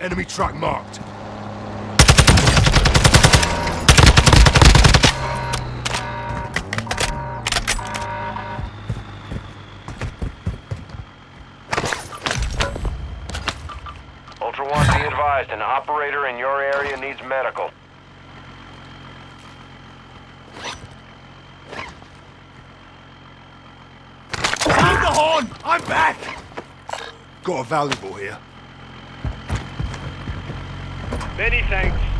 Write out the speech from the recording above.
Enemy truck marked. Ultra One, be advised, an operator in your area needs medical. Hold the horn! I'm back! Got a valuable here. Many thanks.